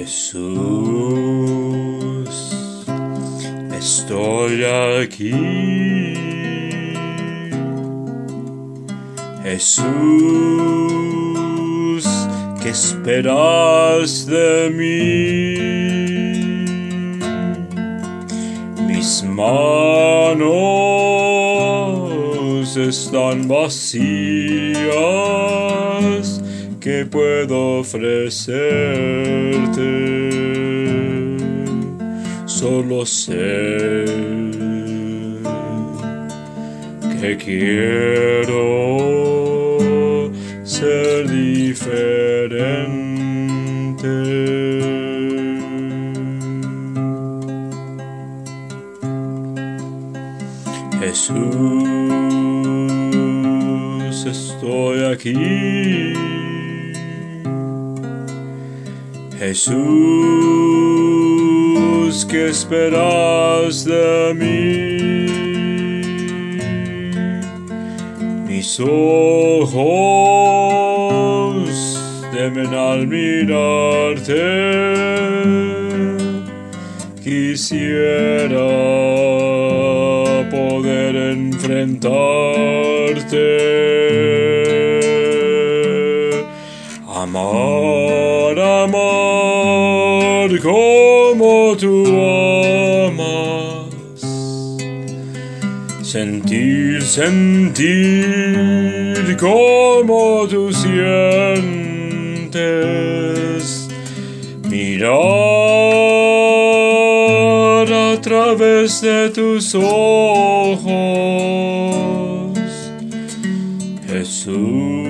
Jesús, estoy aquí. Jesús, ¿qué esperas de mí? Mis manos están vacías. ¿Qué puedo ofrecerte? Solo sé que quiero ser diferente. Jesús, estoy aquí. Jesús, ¿qué esperas de mí? Mis ojos temen al mirarte. Quisiera poder enfrentarte. Amar como tú amas. Sentir como tú sientes. Mirar a través de tus ojos. Jesús.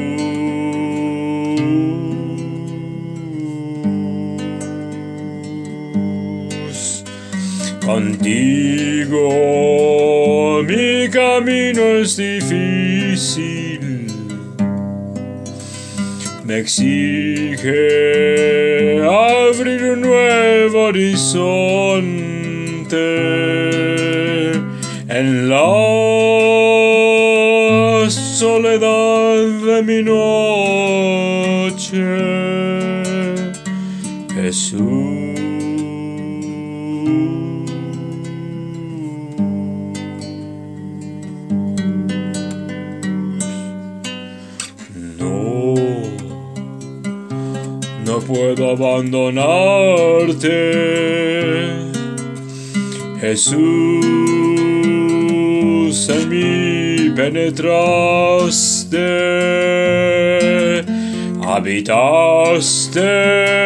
Contigo mi camino es difícil, me exige abrir un nuevo horizonte en la soledad de mi noche. Jesús. No puedo abandonarte. Jesús, en mí penetraste, habitaste,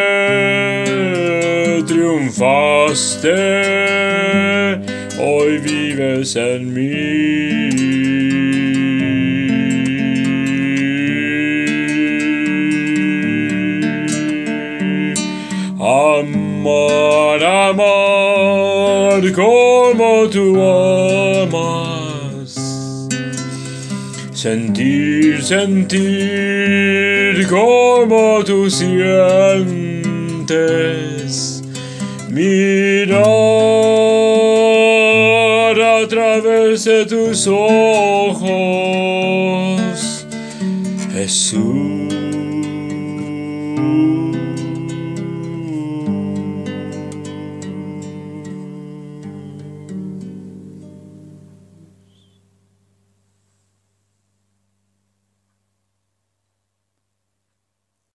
triunfaste, hoy vives en mí. Amar como tú amas. Sentir como tú sientes. Mirar a través de tus ojos. Jesús.